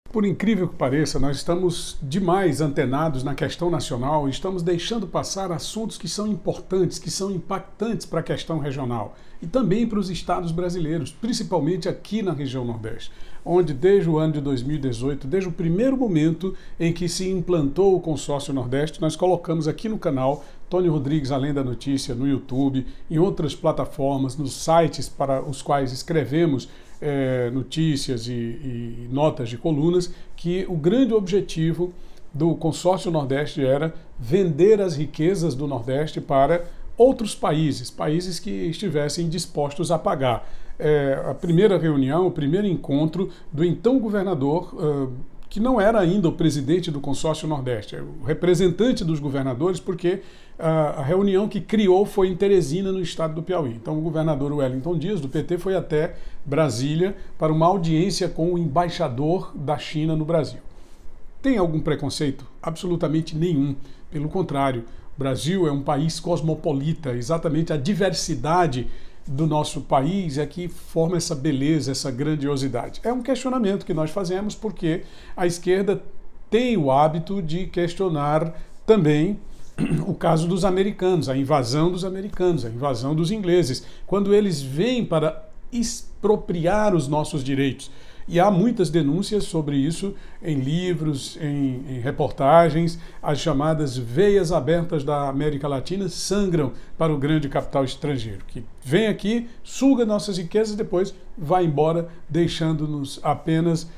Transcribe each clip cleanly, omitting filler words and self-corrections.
Por incrível que pareça, nós estamos demais antenados na questão nacional e estamos deixando passar assuntos que são importantes, que são impactantes para a questão regional e também para os estados brasileiros, principalmente aqui na região Nordeste, onde desde o ano de 2018, desde o primeiro momento em que se implantou o Consórcio Nordeste, nós colocamos aqui no canal Tônio Rodrigues Além da Notícia, no YouTube, em outras plataformas, nos sites para os quais escrevemos notícias e notas de colunas, que o grande objetivo do Consórcio Nordeste era vender as riquezas do Nordeste para outros países, países que estivessem dispostos a pagar. A primeira reunião, o primeiro encontro do então governador, que não era ainda o presidente do Consórcio Nordeste, o representante dos governadores, porque a reunião que criou foi em Teresina, no estado do Piauí. Então o governador Wellington Dias, do PT, foi até Brasília para uma audiência com o embaixador da China no Brasil. Tem algum preconceito? Absolutamente nenhum. Pelo contrário, o Brasil é um país cosmopolita, exatamente a diversidade do nosso país é que forma essa beleza, essa grandiosidade. É um questionamento que nós fazemos porque a esquerda tem o hábito de questionar também o caso dos americanos, a invasão dos americanos, a invasão dos ingleses, quando eles vêm para expropriar os nossos direitos. E há muitas denúncias sobre isso em livros, em reportagens. As chamadas veias abertas da América Latina sangram para o grande capital estrangeiro, que vem aqui, suga nossas riquezas e depois vai embora, deixando-nos apenas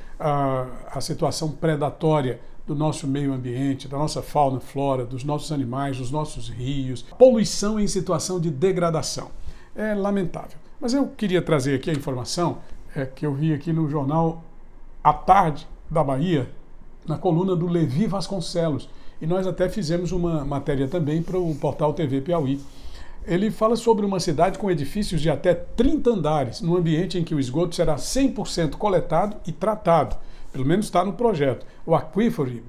a situação predatória do nosso meio ambiente, da nossa fauna e flora, dos nossos animais, dos nossos rios. Poluição em situação de degradação. É lamentável. Mas eu queria trazer aqui a informação que eu vi aqui no jornal À Tarde da Bahia, na coluna do Levi Vasconcelos. E nós até fizemos uma matéria também para o portal TV Piauí. Ele fala sobre uma cidade com edifícios de até 30 andares, num ambiente em que o esgoto será 100% coletado e tratado. Pelo menos está no projeto. O aquífero,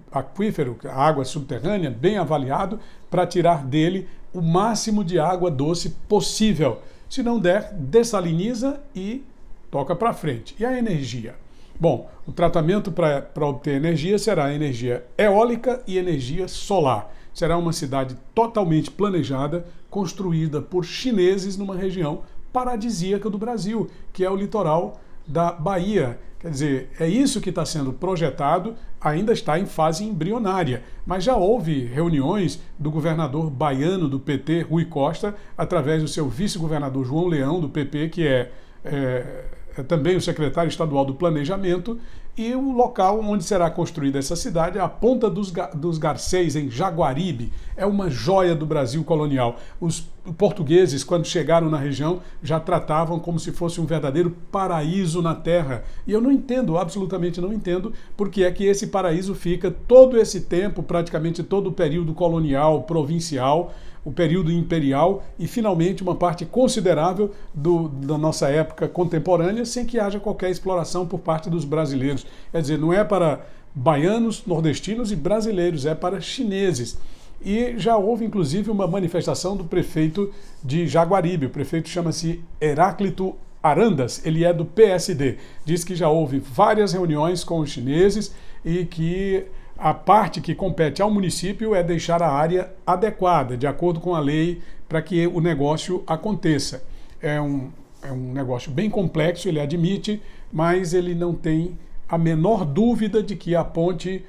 a água subterrânea, bem avaliado para tirar dele o máximo de água doce possível. Se não der, dessaliniza e toca para frente. E a energia? Bom, o tratamento para obter energia será energia eólica e energia solar. Será uma cidade totalmente planejada, construída por chineses numa região paradisíaca do Brasil, que é o litoral da Bahia. Quer dizer, é isso que está sendo projetado, ainda está em fase embrionária, mas já houve reuniões do governador baiano do PT, Rui Costa, através do seu vice-governador João Leão, do PP, que é também o secretário estadual do Planejamento, e o local onde será construída essa cidade é a Ponta dos Garcês, em Jaguaribe. É uma joia do Brasil colonial. Os portugueses, quando chegaram na região, já tratavam como se fosse um verdadeiro paraíso na terra. E eu não entendo, absolutamente não entendo, porque é que esse paraíso fica todo esse tempo, praticamente todo o período colonial, provincial, o período imperial e, finalmente, uma parte considerável da nossa época contemporânea, sem que haja qualquer exploração por parte dos brasileiros. Quer dizer, não é para baianos, nordestinos e brasileiros, é para chineses. E já houve, inclusive, uma manifestação do prefeito de Jaguaribe. O prefeito chama-se Heráclito Arandas, ele é do PSD. Diz que já houve várias reuniões com os chineses e que a parte que compete ao município é deixar a área adequada, de acordo com a lei, para que o negócio aconteça. É um negócio bem complexo, ele admite, mas ele não tem a menor dúvida de que a ponte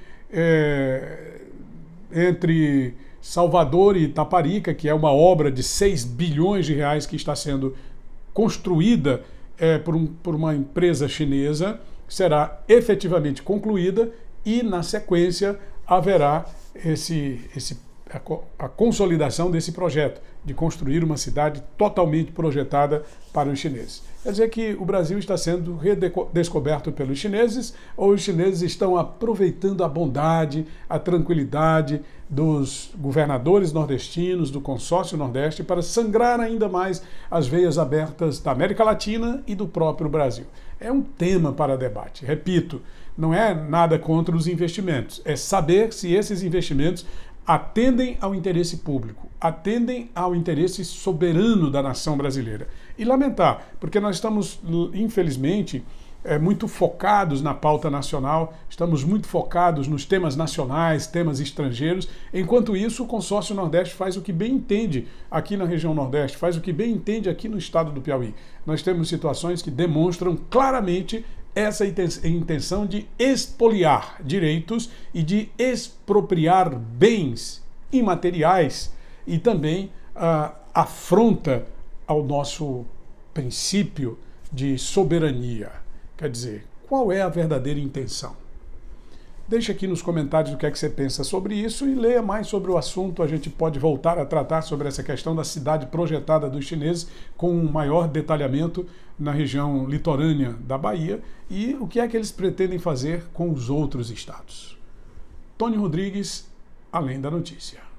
entre Salvador e Itaparica, que é uma obra de 6 bilhões de reais que está sendo construída por uma empresa chinesa, será efetivamente concluída e, na sequência, haverá a consolidação desse projeto de construir uma cidade totalmente projetada para os chineses. Quer dizer que o Brasil está sendo redescoberto pelos chineses, ou os chineses estão aproveitando a bondade, a tranquilidade dos governadores nordestinos, do Consórcio Nordeste, para sangrar ainda mais as veias abertas da América Latina e do próprio Brasil. É um tema para debate. Repito, não é nada contra os investimentos, é saber se esses investimentos atendem ao interesse público, atendem ao interesse soberano da nação brasileira. E lamentar, porque nós estamos, infelizmente, muito focados na pauta nacional, estamos muito focados nos temas nacionais, temas estrangeiros. Enquanto isso, o Consórcio Nordeste faz o que bem entende aqui na região Nordeste, faz o que bem entende aqui no estado do Piauí. Nós temos situações que demonstram claramente essa intenção de expoliar direitos e de expropriar bens imateriais e também afronta ao nosso princípio de soberania. Quer dizer, qual é a verdadeira intenção? Deixe aqui nos comentários o que é que você pensa sobre isso e leia mais sobre o assunto. A gente pode voltar a tratar sobre essa questão da cidade projetada dos chineses com um maior detalhamento na região litorânea da Bahia e o que é que eles pretendem fazer com os outros estados. Tony Rodrigues, Além da Notícia.